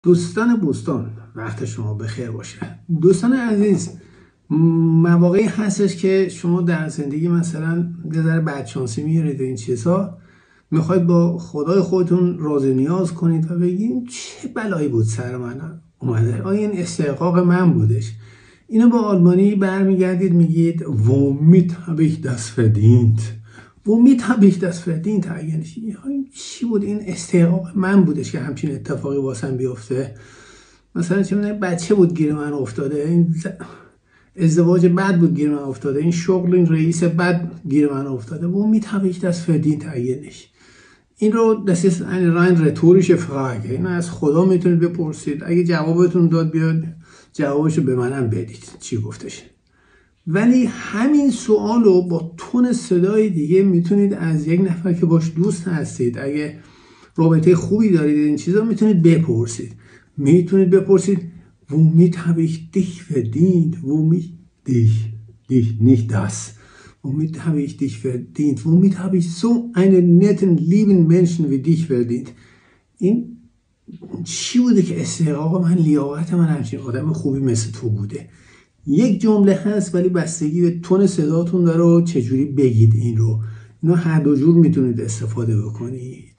دوستان بوستان، وقت شما بخیر باشه. دوستان عزیز، مواقعی هستش که شما در زندگی مثلا یه ذره بدشانسی میارید این چیزها، میخواید با خدای خودتون راز نیاز کنید و بگید چه بلایی بود سر من اومده، آیا این استحقاق من بودش؟ اینو با آلمانی برمیگردید میگید womit habe ich das verdient. womit habe ich das verdient؟ چی بود؟ این استحقاق من بودش که همچین اتفاقی واسم بیفته. مثلا چه میدونم بچه بود گیر من افتاده، این ازدواج بد بود گیر من افتاده، این شغل، این رئیس بد گیر من افتاده. womit habe ich das verdient eigentlich؟ این رو das ist eine rein rhetorische Frage. این از خدا میتونید بپرسید، اگه جوابتون داد بیاد جوابشو به منم بدید چی گفتش. ولی همین سوال رو با تون صدای دیگه میتونید از یک نفر که باش دوست هستید، اگه رابطه خوبی دارید، این چیزا میتونید بپرسید. میتونید بپرسید womit habe ich dich verdient? womit dich nicht das. womit habe ich dich verdient? womit habe ich so einen netten, lieben Menschen wie dich verdient? این چی بوده که استحقاق من، لیاقت من همچین آدم خوبی مثل تو بوده؟ یک جمله هست ولی بستگی به تون صداتون داره و چجوری بگید این رو. اینا هر دو جور میتونید استفاده بکنید.